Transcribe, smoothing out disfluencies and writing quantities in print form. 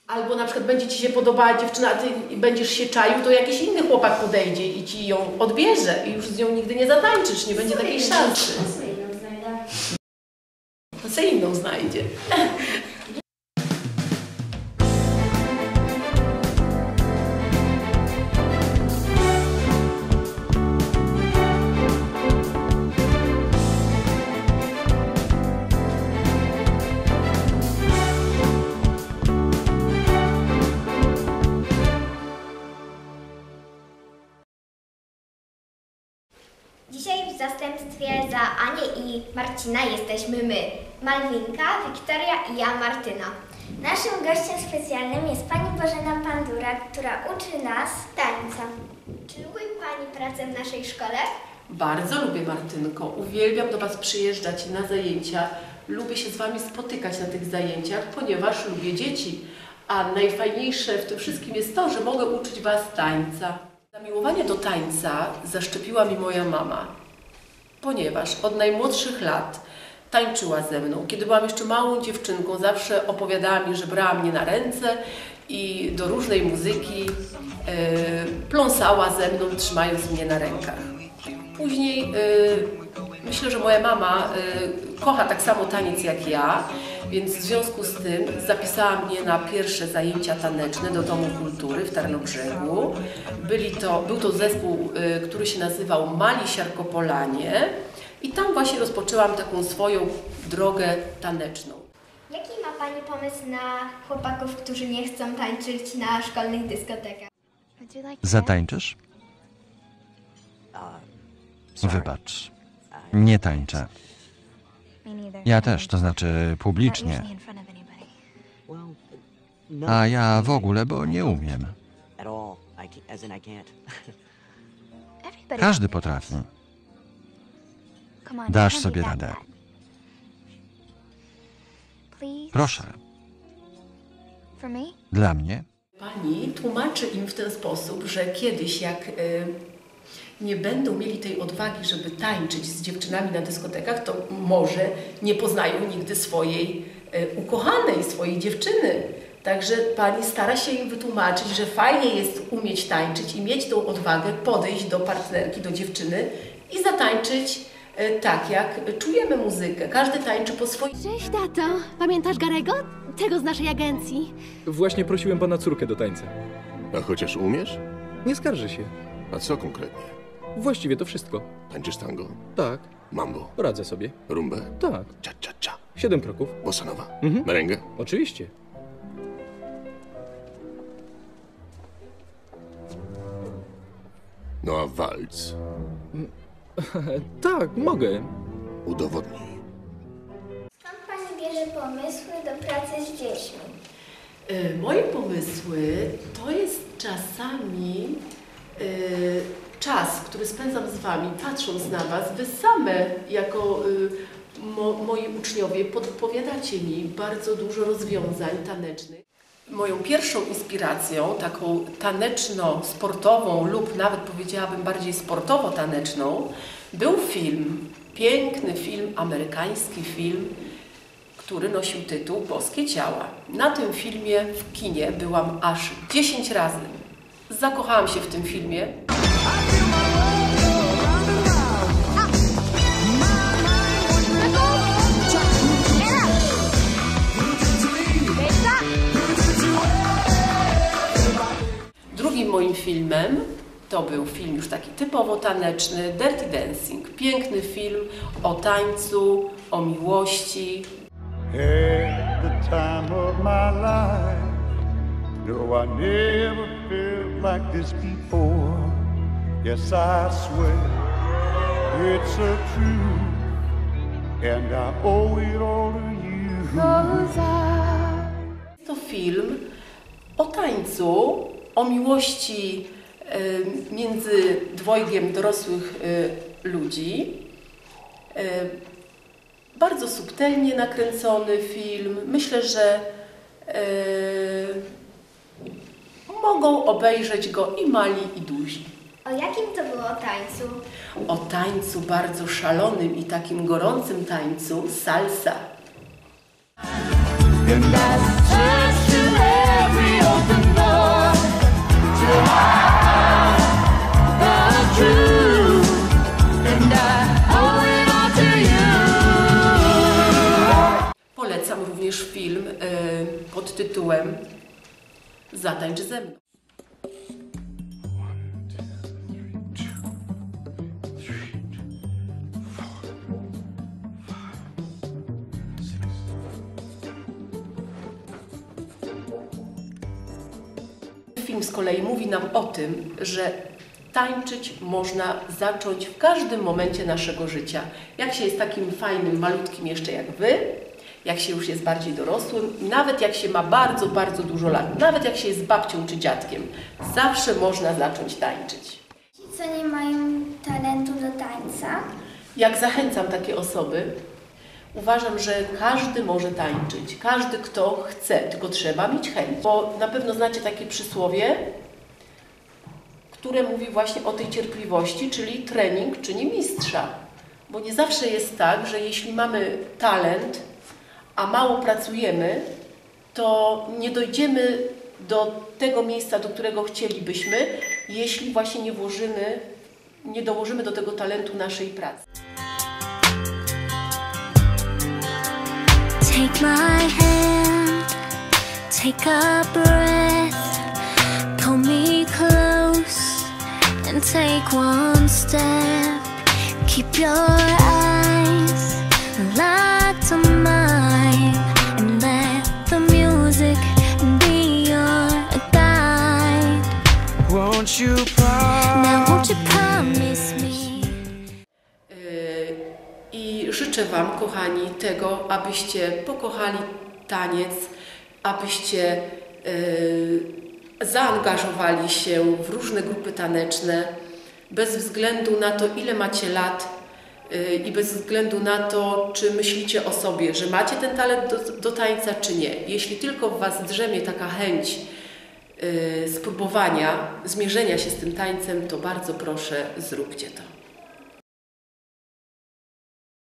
Albo na przykład będzie ci się podobała dziewczyna, a ty będziesz się czaił, to jakiś inny chłopak podejdzie i ci ją odbierze i już z nią nigdy nie zatańczysz, nie będzie takiej szansy. To se inną znajdzie. Dzisiaj w zastępstwie za Anię i Marcina jesteśmy my, Malwinka, Wiktoria i ja, Martyna. Naszym gościem specjalnym jest pani Bożena Pandura, która uczy nas tańca. Czy lubi pani pracę w naszej szkole? Bardzo lubię, Martynko. Uwielbiam do was przyjeżdżać na zajęcia. Lubię się z wami spotykać na tych zajęciach, ponieważ lubię dzieci. A najfajniejsze w tym wszystkim jest to, że mogę uczyć was tańca. Zamiłowanie do tańca zaszczepiła mi moja mama, ponieważ od najmłodszych lat tańczyła ze mną. Kiedy byłam jeszcze małą dziewczynką, zawsze opowiadała mi, że brała mnie na ręce i do różnej muzyki pląsała ze mną, trzymając mnie na rękach. Później myślę, że moja mama kocha tak samo taniec jak ja, więc w związku z tym zapisała mnie na pierwsze zajęcia taneczne do Domu Kultury w Tarnobrzegu. Był to zespół, który się nazywał Mali Siarkopolanie i tam właśnie rozpoczęłam taką swoją drogę taneczną. Jaki ma pani pomysł na chłopaków, którzy nie chcą tańczyć na szkolnych dyskotekach? Zatańczysz? Wybacz, nie tańczę. Ja też, to znaczy publicznie. A ja w ogóle, bo nie umiem. Każdy potrafi. Dasz sobie radę. Proszę. Dla mnie? Pani tłumaczy im w ten sposób, że kiedyś jak nie będą mieli tej odwagi, żeby tańczyć z dziewczynami na dyskotekach, to może nie poznają nigdy swojej ukochanej, swojej dziewczyny. Także pani stara się im wytłumaczyć, że fajnie jest umieć tańczyć i mieć tą odwagę podejść do partnerki, do dziewczyny i zatańczyć tak, jak czujemy muzykę. Każdy tańczy po swoim. Cześć, tato. Pamiętasz Garego? Tego z naszej agencji. Właśnie prosiłem pana córkę do tańca. A chociaż umiesz? Nie skarży się. A co konkretnie? Właściwie to wszystko. Tańczysz tango? Tak. Mambo? Radzę sobie. Rumbę? Tak. Cha-cha-cha? 7 kroków. Bossa nova? Mhm. Merengę? Oczywiście. No a walc? Tak, mogę. Udowodnij. Skąd pani bierze pomysły do pracy z dziećmi? Moje pomysły to jest czasami czas, który spędzam z wami, patrząc na was. Wy same, jako moi uczniowie, podpowiadacie mi bardzo dużo rozwiązań tanecznych. Moją pierwszą inspiracją, taką taneczno-sportową lub nawet powiedziałabym bardziej sportowo-taneczną, był film, piękny film, amerykański film, który nosił tytuł Boskie Ciała. Na tym filmie w kinie byłam aż 10 razy. Zakochałam się w tym filmie. Drugim moim filmem to był film już taki typowo taneczny, Dirty Dancing. Piękny film o tańcu, o miłości. At the time of my life, no, I never felt like this before. Yes, I swear it's a truth, and I owe it all to you. To film o tańcu, o miłości między dwojgiem dorosłych ludzi. Bardzo subtelnie nakręcony film. Myślę, że mogą obejrzeć go i mali, i duzi. O jakim to było tańcu? O tańcu bardzo szalonym i takim gorącym tańcu salsa. And that's just to every tytułem Zatańcz ze mną. Film z kolei mówi nam o tym, że tańczyć można zacząć w każdym momencie naszego życia. Jak się jest takim fajnym, malutkim jeszcze jak Wy, jak się już jest bardziej dorosłym, nawet jak się ma bardzo, bardzo dużo lat, nawet jak się jest babcią czy dziadkiem, zawsze można zacząć tańczyć. Ci, co nie mają talentu do tańca, Jak zachęcam takie osoby, uważam, że każdy może tańczyć, każdy kto chce, tylko trzeba mieć chęć. Bo na pewno znacie takie przysłowie, które mówi właśnie o tej cierpliwości, czyli trening czyni mistrza. Bo nie zawsze jest tak, że jeśli mamy talent, a mało pracujemy, to nie dojdziemy do tego miejsca, do którego chcielibyśmy, jeśli właśnie nie dołożymy do tego talentu naszej pracy. Take my hand, take a breath, pull me close and take one step. Keep your eyes locked on mine and let the music be your guide. Won't you Now won't you promise me? I życzę Wam, kochani, tego, abyście pokochali taniec, abyście zaangażowali się w różne grupy taneczne, bez względu na to, ile macie lat i bez względu na to, czy myślicie o sobie, że macie ten talent do tańca, czy nie. Jeśli tylko w Was drzemie taka chęć spróbowania, zmierzenia się z tym tańcem, to bardzo proszę, zróbcie to.